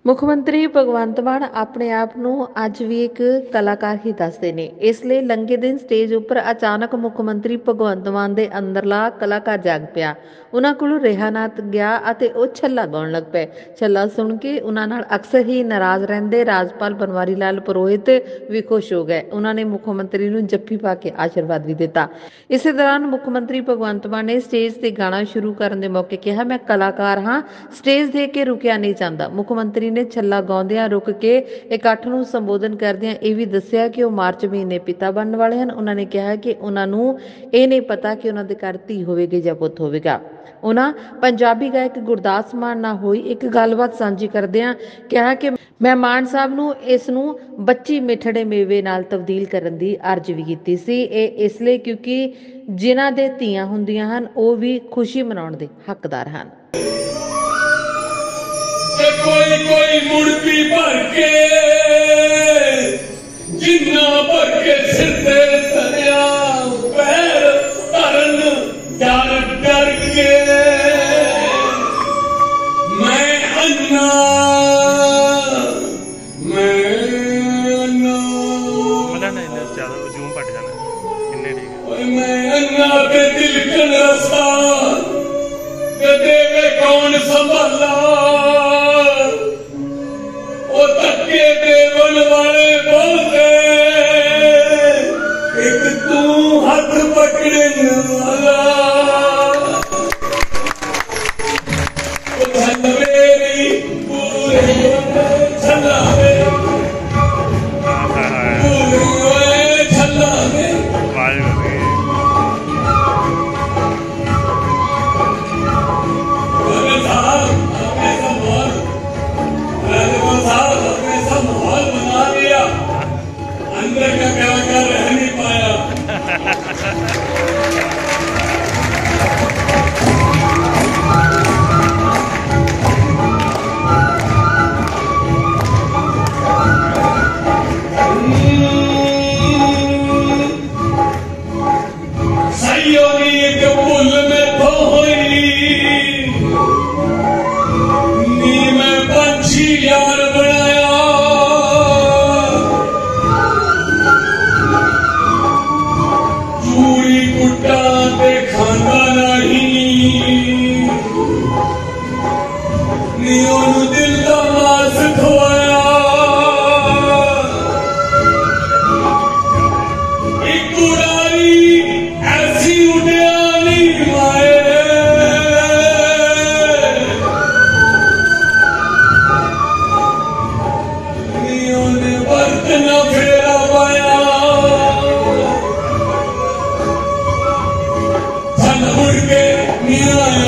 ਮੁੱਖ ਮੰਤਰੀ ਭਗਵੰਤ ਮਾਨ ਆਪਣੇ ਆਪ ਨੂੰ ਅੱਜ ਵੀ ਇੱਕ ਕਲਾਕਾਰ ਹੀ ਦੱਸਦੇ ਨੇ। ਇਸ ਲਈ ਲੰਘੇ ਦਿਨ ਸਟੇਜ ਉੱਪਰ ਅਚਾਨਕ ਮੁੱਖ ਮੰਤਰੀ ਭਗਵੰਤ ਮਾਨ ਦੇ ਅੰਦਰਲਾ ਕਲਾਕਾਰ ਜਾਗ ਪਿਆ। ਉਹਨਾਂ ਕੋਲੋਂ ਰਿਹਾ ਨਾ ਗਿਆ ਅਤੇ ਉਹ ਛੱਲਾ ਗਾਉਣ ਲੱਗ ਪਏ। ਛੱਲਾ ਸੁਣ ਕੇ ਉਹਨਾਂ ਨਾਲ ਅਕਸਰ ਹੀ ਨਾਰਾਜ਼ ਰਹਿੰਦੇ ਰਾਜਪਾਲ ਬਨਵਾਰੀ ਲਾਲ ਪੁਰੋਹਿਤ ਵੀ ਖੁਸ਼ ਹੋ ਗਏ। ਉਹਨਾਂ ਨੇ ਮੁੱਖ ਮੰਤਰੀ ਨੂੰ ਜੱਫੀ ਪਾ ਕੇ ਆਸ਼ੀਰਵਾਦ ਵੀ ਦਿੱਤਾ। ਇਸੇ ਦੌਰਾਨ ਮੁੱਖ ਮੰਤਰੀ ਭਗਵੰਤ ਮਾਨ ਨੇ ਸਟੇਜ ਤੇ ਗਾਣਾ ਸ਼ੁਰੂ ਕਰਨ ਦੇ ਮੌਕੇ ਕਿਹਾ, ਮੈਂ ਕਲਾਕਾਰ ਹਾਂ, ਸਟੇਜ ਦੇ ਕੇ ਰੁਕਿਆ ਨਹੀਂ ਜਾਂਦਾ। ਮੁੱਖ ਮੰਤਰੀ ਨੇ ਛੱਲਾ ਗਾਉਂਦਿਆਂ ਰੁਕ ਕੇ ਇਕੱਠ ਨੂੰ ਸੰਬੋਧਨ ਕਰਦਿਆਂ ਇਹ ਵੀ ਦੱਸਿਆ ਕਿ ਉਹ ਮਾਰਚ ਮਹੀਨੇ ਪਿਤਾ ਬਣਨ ਵਾਲੇ ਹਨ। ਉਹਨਾਂ ਨੇ ਕਿਹਾ ਕਿ ਉਹਨਾਂ ਨੂੰ ਇਹ ਨਹੀਂ ਪਤਾ ਕਿ ਉਹਨਾਂ ਦੇ ਘਰ ਧੀ ਹੋਵੇਗੀ ਜਾਂ ਪੁੱਤ ਹੋਵੇਗਾ। ਉਹਨਾਂ ਪੰਜਾਬੀ ਗਾਇਕ ਗੁਰਦਾਸ ਮਾਨ ਨਾਲ ਹੋਈ ਇੱਕ ਗੱਲਬਾਤ ਸਾਂਝੀ ਕਰਦਿਆਂ ਕਿਹਾ ਕਿ ਮੈਂ ਮਾਨ ਸਾਹਿਬ ਨੂੰ ਇਸ ਨੂੰ ਬੱਚੀ ਮਿੱਠੜੇ ਮੇਵੇ ਨਾਲ ਤਬਦੀਲ ਕਰਨ ਦੀ ਅਰਜ਼ ਵੀ ਕੀਤੀ ਸੀ। ਇਹ ਇਸ ਲਈ ਕਿਉਂਕਿ ਜਿਨ੍ਹਾਂ ਦੇ ਧੀਆਂ ਹੁੰਦੀਆਂ ਹਨ ਉਹ ਵੀ ਖੁਸ਼ੀ ਮਨਾਉਣ ਦੇ ਹੱਕਦਾਰ ਹਨ। कोई कोई मुड़की भर के जिन्ना भर के सिर ते धरिया पैर धरन डर डर के मैं अन्ना ते दिलकन रसा देवे कौन संभाला धक्के देवन वाले बोलते एक तू हाथ पकड़ने वाला मेरी पूरी छला अंदर का कलाकार रह नहीं पाया। दिल का मास खोया एक उड़ारी ऐसी उड़िया नहीं माए ने वर्त न फेरा पाया छन उड़ के निया